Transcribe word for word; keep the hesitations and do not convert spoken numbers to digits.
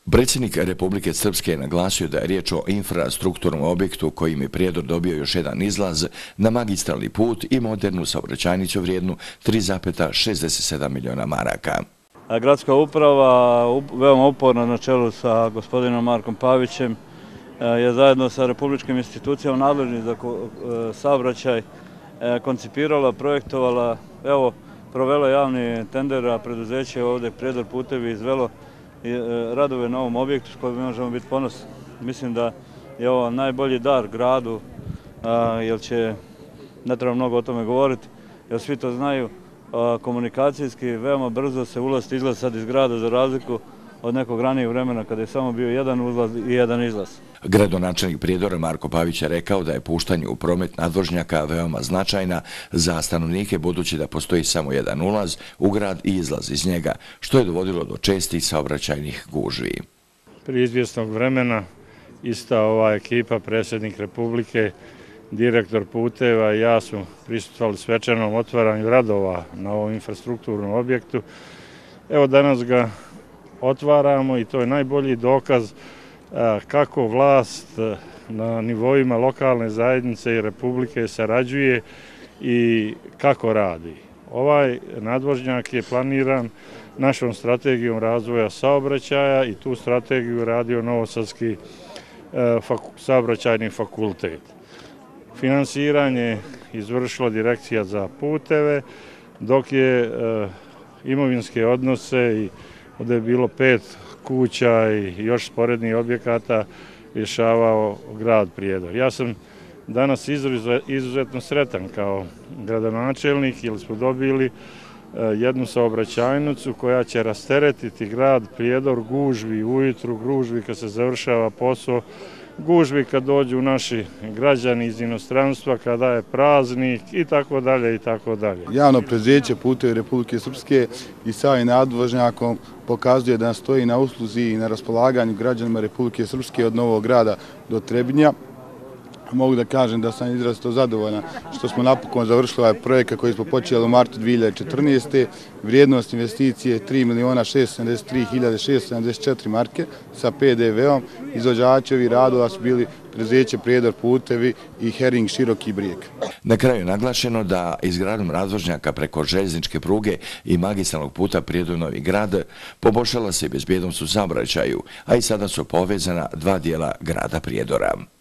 Predsjednik Republike Srpske je naglasio da je riječ o infrastrukturnom objektu kojim je Prijedor dobio još jedan izlaz na magistralni put i modernu saobraćajnicu vrijednu tri zarez šezdeset sedam miliona maraka. Gradska uprava, veoma uporna na čelu sa gospodinom Markom Pavićem, je zajedno sa republičkim institucijama nadležnim za saobraćaj koncipirala, projektovala, evo, provela javni tender, a preduzeće ovdje Prijedor putevi izvelo radove na ovom objektu s kojim možemo biti ponosni. Mislim da je ovo najbolji dar gradu, jer će, ne treba mnogo o tome govoriti, jer svi to znaju, komunikacijski veoma brzo se ulaz i izlaz sad iz grada za razliku od nekog ranijeg vremena kada je samo bio jedan ulaz i jedan izlaz. Gradonačelnik Prijedora Marko Pavić je rekao da je puštanje u promet nadvožnjaka veoma značajna za stanovnike budući da postoji samo jedan ulaz u grad i izlaz iz njega, što je dovodilo do čestih saobraćajnih gužvi. Prije izvjesnog vremena ista ova ekipa, predsjednik Republike, direktor puteva i ja smo prisustvovali svečanom otvaranju radova na ovom infrastrukturnom objektu. Evo danas ga otvaramo i to je najbolji dokaz kako vlast na nivoima lokalne zajednice i Republike sarađuje i kako radi. Ovaj nadvožnjak je planiran našom strategijom razvoja saobraćaja i tu strategiju radio Novosadski saobraćajni fakultet. Finansiranje izvršila Direkcija za puteve, dok je imovinske odnose i ovdje je bilo pet kuća i još sporednih objekata rješavao grad Prijedor. Ja sam danas izuzetno sretan kao gradonačelnik jer smo dobili jednu saobraćajnicu koja će rasteretiti grad Prijedor gužvi ujutru, gužvi kad se završava posao, gužvi kad dođu naši građani iz inostranstva, kada je praznik i tako dalje i tako dalje. Javno preduzeće Putevi Republike Srpske i samim nadvožnjakom pokazuje da stoji na usluzi i na raspolaganju građanima Republike Srpske od Novog Grada do Trebinja. Mogu da kažem da sam izrazito zadovoljan što smo napokon završili ovaj projekat koji smo počeli u martu dvije hiljade četrnaeste. Vrijednost investicije je tri miliona šeststo sedamdeset tri hiljade šeststo sedamdeset četiri marke sa pe de veom. Izvođači ovih radova su bili preduzeće Prijedor putevi i Hering Široki Brijeg. Na kraju je naglašeno da izgradnjom nadvožnjaka preko željezničke pruge i magistralnog puta Prijedor-Novi Grad poboljšala se bezbjednost u saobraćaju, a i sada su povezana dva dijela grada Prijedora.